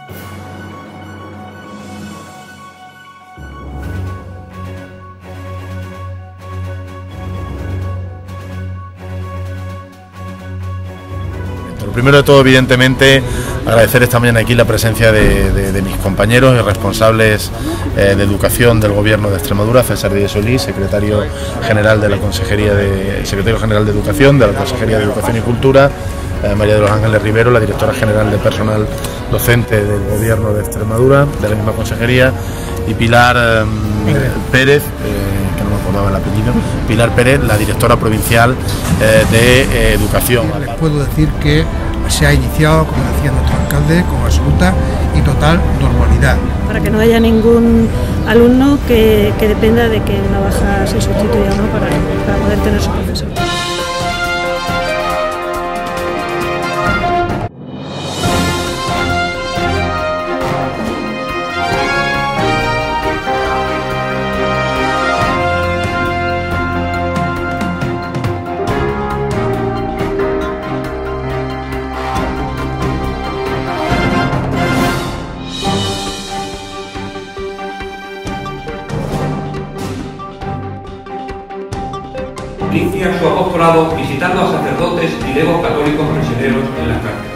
Lo primero de todo, evidentemente, agradecer esta mañana aquí la presencia de mis compañeros y responsables de educación del Gobierno de Extremadura, César Díez Solís, secretario general de la Consejería de Educación, de la Consejería de Educación y Cultura, María de los Ángeles Rivero, la directora general de personal docente del Gobierno de Extremadura, de la misma consejería, y Pilar Pérez, que no me acordaba el apellido, Pilar Pérez, la directora provincial de Educación. Les puedo decir que se ha iniciado, como decía nuestro alcalde, con absoluta y total normalidad. Para que no haya ningún alumno que dependa de que una baja se sustituya, ¿no? para poder tener su profesor. Inicia su apostolado visitando a sacerdotes y legos católicos prisioneros en las cárceles.